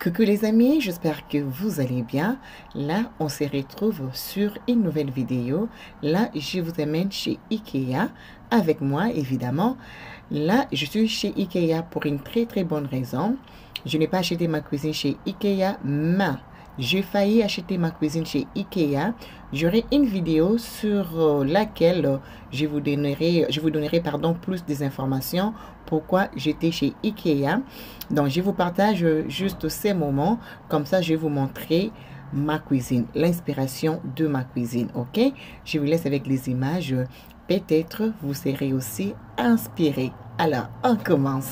Coucou les amis, j'espère que vous allez bien. Là, on se retrouve sur une nouvelle vidéo. Là, je vous amène chez Ikea avec moi, évidemment. Là, je suis chez Ikea pour une très bonne raison. Je n'ai pas acheté ma cuisine chez Ikea, mais j'ai failli acheter ma cuisine chez Ikea. J'aurai une vidéo sur laquelle je vous donnerai plus des informations pourquoi j'étais chez Ikea. Donc, je vous partage juste ces moments. Comme ça, je vais vous montrer ma cuisine, l'inspiration de ma cuisine. Ok? Je vous laisse avec les images. Peut-être vous serez aussi inspiré. Alors, on commence.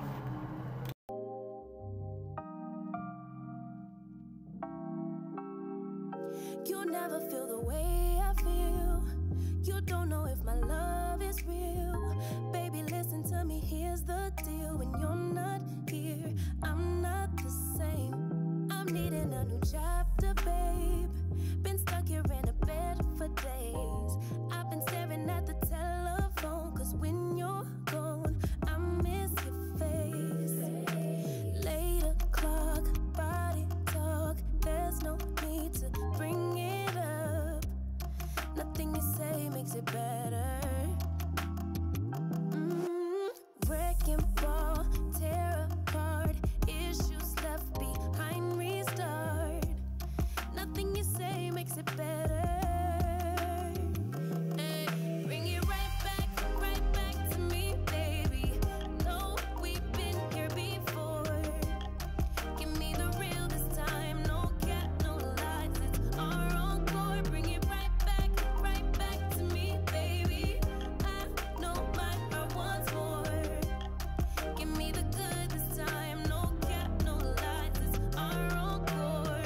You'll never feel the way I feel. You don't know if my love is real. Baby, listen to me, here's the deal. When you're not here, I'm not the same. I'm needing a new chapter, babe. Been stuck here in a bed for days. I've been staring at the telephone, cause when you're gone, I miss your face. Late o'clock, body talk, there's no need to bring it up. Nothing you say makes it better. Wrecking ball, tear apart, issues left behind, restart. Nothing you say makes it better. Hey, bring it right back to me, baby. No, we've been here before. Give me the real this time, no cap, no lies, it's our encore. Bring it right back to me, baby. I know my heart wants more. Give me the good this time, no cap, no lies, it's our encore.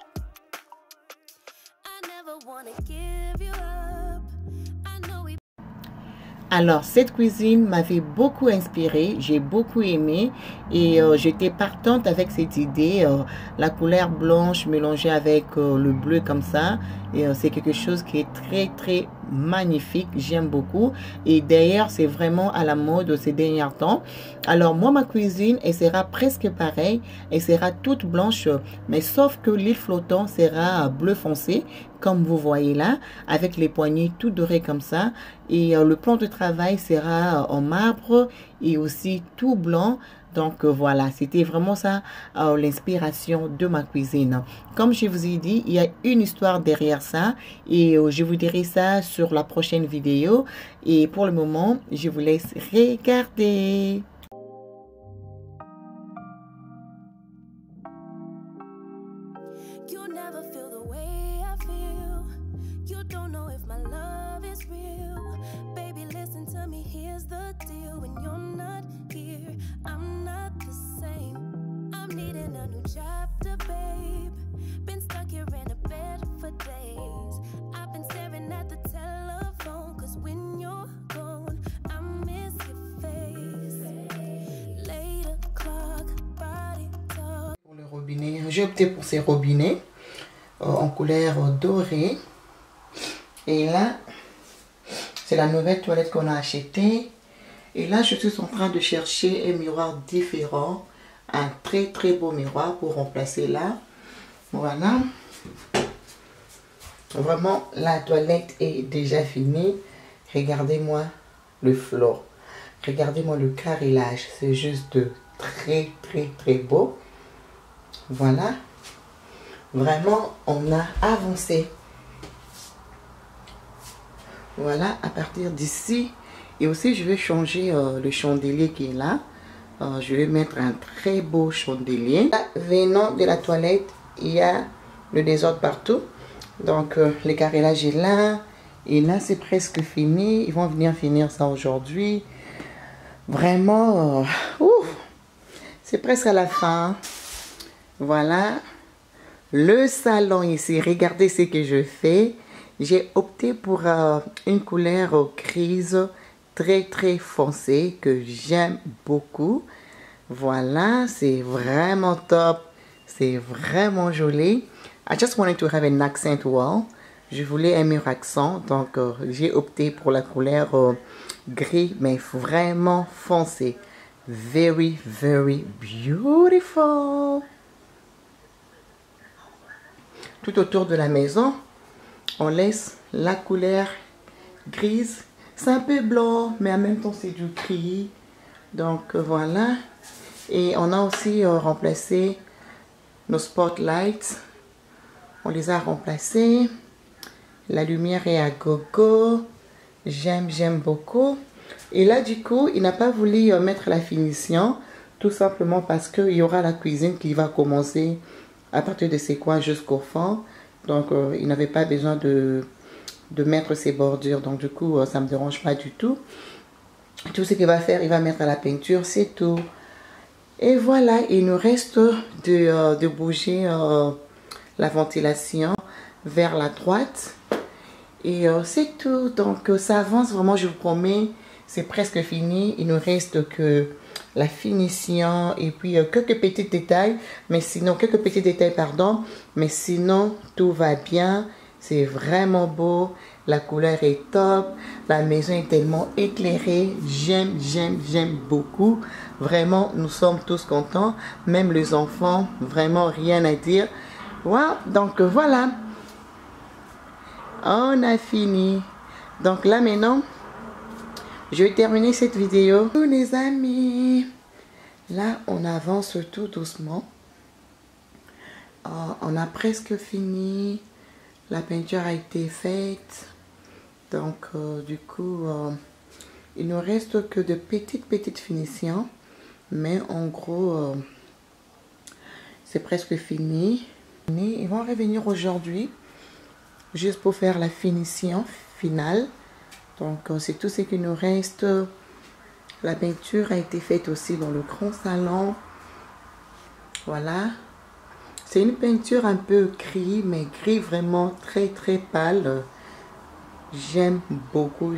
I never wanna give you up. I know we. Alors, cette cuisine m'avait beaucoup inspirée, j'ai beaucoup aimé et j'étais partante avec cette idée, la couleur blanche mélangée avec le bleu comme ça. Et c'est quelque chose qui est très magnifique, j'aime beaucoup. Et d'ailleurs, c'est vraiment à la mode ces derniers temps. Alors, moi, ma cuisine, elle sera presque pareille, elle sera toute blanche, mais sauf que l'île flottant sera bleu foncé, comme vous voyez là, avec les poignées tout dorées comme ça. Et le plan de travail sera en marbre et aussi tout blanc. Donc voilà, c'était vraiment ça l'inspiration de ma cuisine. Comme je vous ai dit, il y a une histoire derrière ça et je vous dirai ça sur la prochaine vidéo. Et pour le moment, je vous laisse regarder. You'll never feel the way I feel. You don't know if my love is real. Baby, listen to me, here's the deal. When you're not here, I'm not the same. I'm needing a new chapter, babe. Been stuck here in a bed for days. I've been staring at the telephone, cause when you're gone, I miss your face. Late o'clock, body talk. Pour le robinet, j'ai opté pour ces robinets en couleur dorée. Et là, c'est la nouvelle toilette qu'on a achetée. Et là, je suis en train de chercher un miroir différent. Un très beau miroir pour remplacer là. Voilà. Vraiment, la toilette est déjà finie. Regardez-moi le floor. Regardez-moi le carrelage. C'est juste très beau. Voilà. Vraiment, on a avancé. Voilà, à partir d'ici. Et aussi, je vais changer le chandelier qui est là. Je vais mettre un très beau chandelier. Là, venant de la toilette, il y a le désordre partout. Donc, le carrelage est là. Et là, c'est presque fini. Ils vont venir finir ça aujourd'hui. Vraiment, c'est presque à la fin. Voilà. Le salon ici, regardez ce que je fais. J'ai opté pour une couleur grise très foncée que j'aime beaucoup. Voilà, c'est vraiment top. C'est vraiment joli. I just wanted to have an accent wall. Je voulais un mur accent, donc j'ai opté pour la couleur gris, mais vraiment foncé. Very beautiful. tout autour de la maison. On laisse la couleur grise. C'est un peu blanc, mais en même temps c'est du gris. Donc voilà. Et on a aussi remplacé nos spotlights. On les a remplacés. La lumière est à gogo. J'aime beaucoup. Et là du coup, il n'a pas voulu mettre la finition. Tout simplement parce qu'il y aura la cuisine qui va commencer à partir de ses coins jusqu'au fond. Donc il n'avait pas besoin de mettre ses bordures. Donc du coup, ça ne me dérange pas du tout. Tout ce qu'il va faire, il va mettre la peinture, c'est tout. Et voilà, il nous reste de bouger la ventilation vers la droite. Et c'est tout. Donc ça avance vraiment, je vous promets. C'est presque fini. Il nous reste que la finition et puis quelques petits détails. Mais sinon, quelques petits détails, pardon. Mais sinon, tout va bien. C'est vraiment beau. La couleur est top. La maison est tellement éclairée. J'aime beaucoup. Vraiment, nous sommes tous contents. Même les enfants, vraiment rien à dire. Wow. Donc voilà. On a fini. Donc là maintenant, je vais terminer cette vidéo. Les amis, là on avance tout doucement. On a presque fini. La peinture a été faite. Donc du coup, il ne reste que de petites finitions. Mais en gros, c'est presque fini. Ils vont revenir aujourd'hui. Juste pour faire la finition finale. Donc c'est tout ce qui nous reste. La peinture a été faite aussi dans le grand salon. Voilà. C'est une peinture un peu gris, mais gris vraiment très pâle. J'aime beaucoup.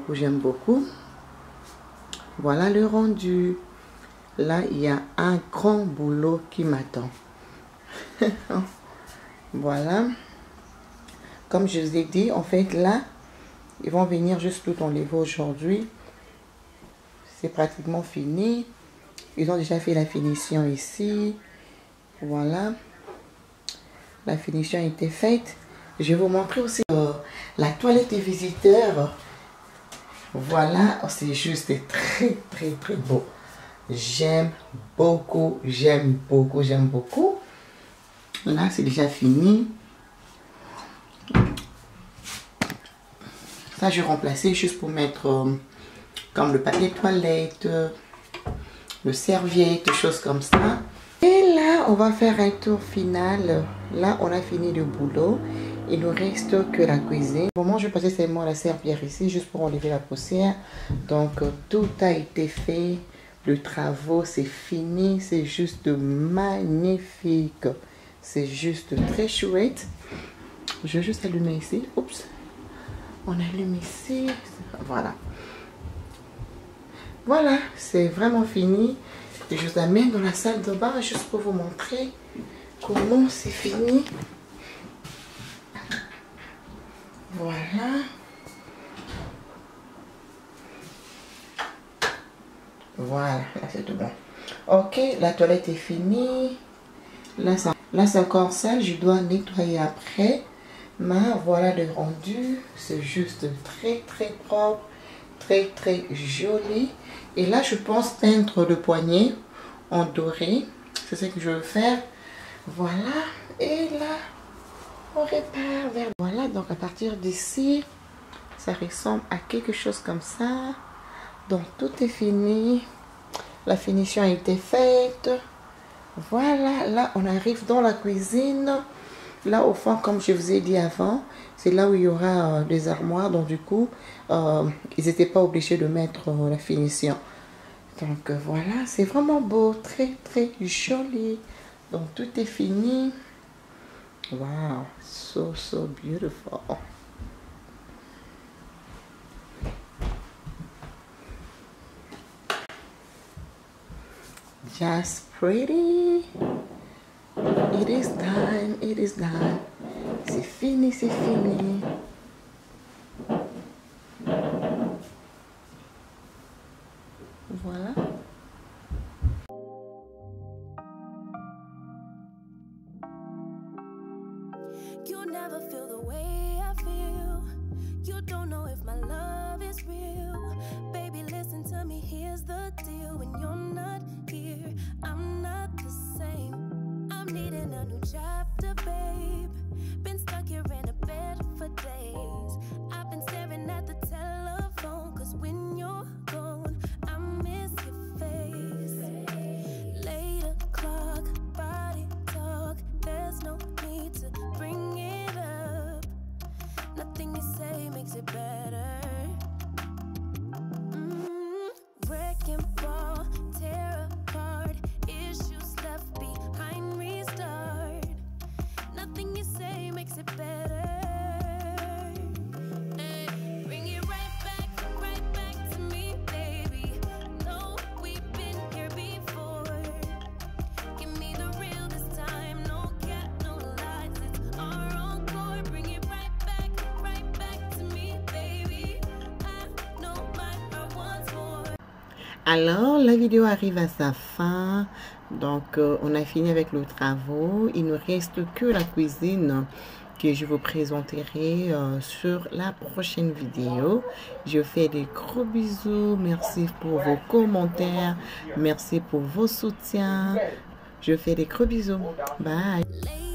Voilà le rendu. Là, il y a un grand boulot qui m'attend. Voilà. Comme je vous ai dit, en fait, là, ils vont venir juste tout enlever aujourd'hui. C'est pratiquement fini. Ils ont déjà fait la finition ici. Voilà. La finition a été faite. Je vais vous montrer aussi la toilette des visiteurs. Voilà. Oh, c'est juste très beau. J'aime beaucoup. Là, c'est déjà fini. Ça, je vais remplacer juste pour mettre comme le papier toilette, le serviette, des choses comme ça. Et là, on va faire un tour final. Là, on a fini le boulot. Il ne nous reste que la cuisine. Au moment, je vais passer seulement la serpillière ici, juste pour enlever la poussière. Donc, tout a été fait. Le travaux, c'est fini. C'est juste magnifique. C'est juste très chouette. Je vais juste allumer ici. Oups. On allume ici. Voilà. Voilà, c'est vraiment fini. Et je vous amène dans la salle de bain juste pour vous montrer comment c'est fini. Voilà. Voilà, là c'est tout bon. Ok, la toilette est finie. Là c'est encore sale, je dois nettoyer après. Mais voilà le rendu. C'est juste très propre. Très joli. Et là je pense peindre le poignet en doré. C'est ce que je veux faire. Voilà. Et là on repart vers... Voilà, donc à partir d'ici ça ressemble à quelque chose comme ça. Donc tout est fini. La finition a été faite. Voilà, là on arrive dans la cuisine. Là au fond, comme je vous ai dit avant, c'est là où il y aura des armoires. Donc du coup, ils n'étaient pas obligés de mettre la finition. Donc voilà, c'est vraiment beau, très joli. Donc tout est fini. Wow, so beautiful. Just pretty. It is done. C'est fini. Voilà. Alors, la vidéo arrive à sa fin. Donc, on a fini avec les travaux. Il ne reste que la cuisine que je vous présenterai sur la prochaine vidéo. Je fais des gros bisous. Merci pour vos commentaires. Merci pour vos soutiens. Je fais des gros bisous. Bye.